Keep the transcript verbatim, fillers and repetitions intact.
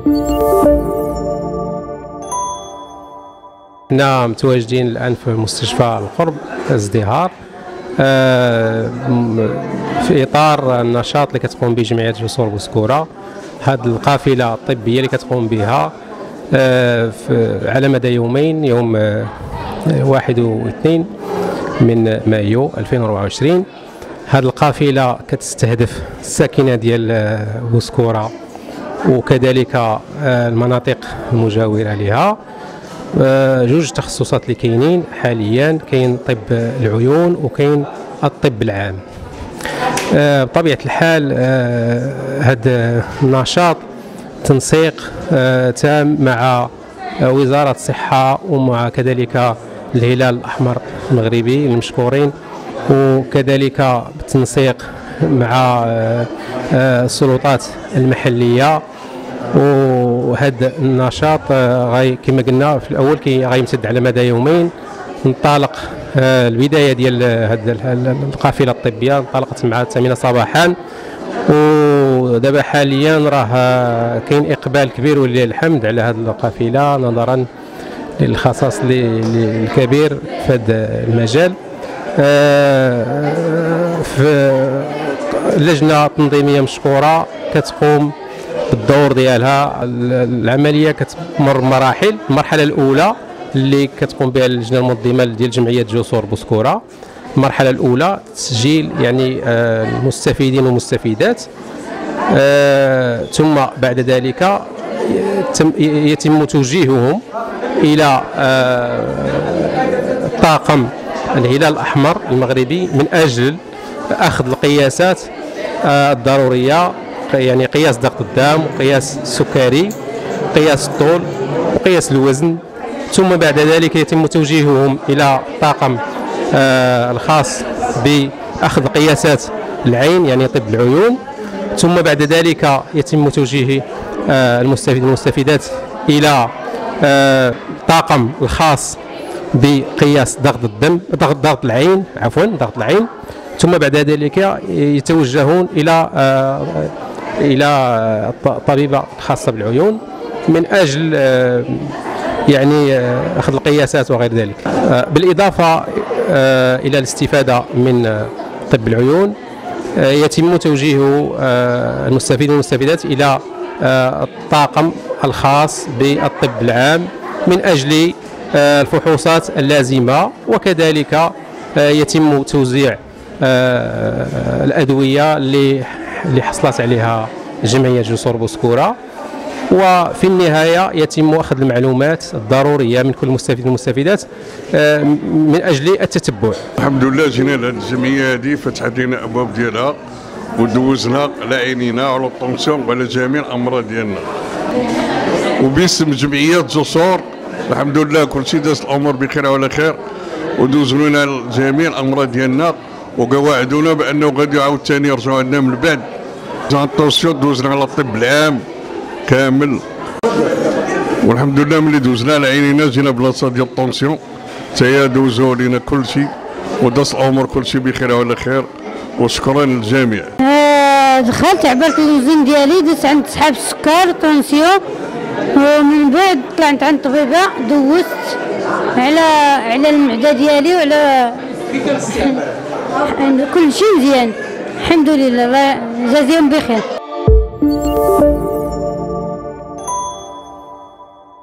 حنا متواجدين الآن في مستشفى القرب ازدهار في إطار النشاط اللي كتقوم به جمعية جسور بوسكورة. هذه القافلة الطبية اللي كتقوم بها على مدى يومين، يوم واحد واثنين من مايو ألفين وأربعة وعشرين. هذه القافلة كتستهدف الساكنة ديال بوسكورة وكذلك المناطق المجاورة لها. جوج تخصصات اللي كاينين حاليا، كاين طب العيون وكاين الطب العام. بطبيعة الحال هذا النشاط تنسيق تام مع وزارة الصحة ومع كذلك الهلال الأحمر المغربي المشكورين، وكذلك بالتنسيق مع السلطات المحلية. وهذا النشاط غاي كما قلنا في الاول كي غيمتد على مدى يومين. انطلق البدايه ديال هذه القافله الطبيه انطلقت مع الثامنه صباحا، ودابا حاليا راه كاين اقبال كبير ولله الحمد على هذه القافله نظرا للخصاص الكبير في هذا المجال. في اللجنه التنظيميه مشكوره كتقوم بالدور ديالها. العمليه كتمر مراحل. المرحله الاولى اللي كتقوم بها اللجنه المنظمه ديال جمعيه جسور بوسكورة، المرحله الاولى تسجيل يعني المستفيدين والمستفيدات، ثم بعد ذلك يتم توجيههم الى طاقم الهلال الاحمر المغربي من اجل اخذ القياسات الضروريه، يعني قياس ضغط الدم وقياس السكري، قياس الطول وقياس الوزن. ثم بعد ذلك يتم توجيههم الى الطاقم آه الخاص باخذ قياسات العين يعني طب العيون. ثم بعد ذلك يتم توجيه آه المستفيد والمستفيدات الى آه الطاقم الخاص بقياس ضغط الدم ضغط ضغط العين عفوا ضغط العين. ثم بعد ذلك يتوجهون الى آه الى الطبيبه الخاصه بالعيون من اجل يعني اخذ القياسات وغير ذلك. بالاضافه الى الاستفاده من طب العيون يتم توجيه المستفيدين والمستفيدات الى الطاقم الخاص بالطب العام من اجل الفحوصات اللازمه، وكذلك يتم توزيع الادويه اللي اللي حصلت عليها جمعية جسور بوسكورة. وفي النهاية يتم أخذ المعلومات الضرورية من كل مستفيد والمستفيدات من أجل التتبع. الحمد لله جينا لهذه الجمعية هذه فتحت لنا أبواب ديالها ودوزنا على عينينا على الطونسيون وعلى جميع الأمراض ديالنا. وباسم جمعية جسور الحمد لله كل شيء داز الأمور بخير وعلى خير، ودوزوا لنا جميع الأمراض ديالنا وقواعدونا بانه غادي عاود ثاني يرجعوا عندنا من بعد. الطونسيون دوزنا على الطب العام كامل، والحمد لله ملي دوزنا على عينينا جينا بلاصه ديال الطونسيون حتى هي دوزوا لنا كل شيء وداز الامور كل شيء بخير وعلى خير، وشكرا للجميع. آه دخلت عبرت الوزن ديالي، دزت عند صحاب السكر طونسيون، ومن بعد طلعت عند الطبيبه دوزت على على المعده ديالي وعلى كل شيء مزيان الحمد لله، الله يجازيهم بخير.